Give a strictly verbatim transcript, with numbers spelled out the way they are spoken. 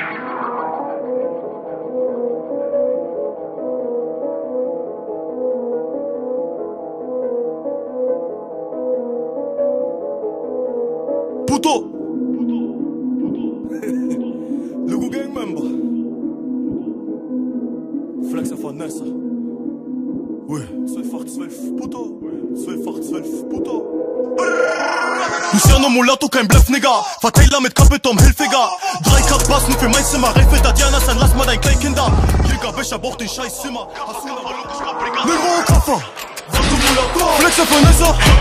Puto Lugu Gang Member Flex auf Vanessa zwölf acht zwölf Puto zwölf acht zwölf Puto Luciano Mulatto, kein Bluff, Nigga. Verteiler mit Kapitom, Hilfiger. Drei Cut Bassen für mein Zimmer. Reife Tatjana, dann lass mal dein Kleinkinder. Jäger, Becher, braucht den scheiß Zimmer. Hast du aber logisch grad Brigade. Nero, Koffer. Flex auf Vanessa